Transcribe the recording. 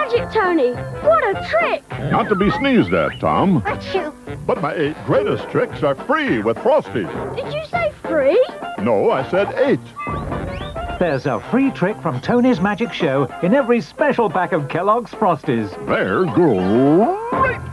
magic, Tony! What a trick! Not to be sneezed at, Tom. Achoo. But my 8 greatest tricks are free with Frosties. Did you say free? No, I said 8. There's a free trick from Tony's Magic Show in every special pack of Kellogg's Frosties. They're great.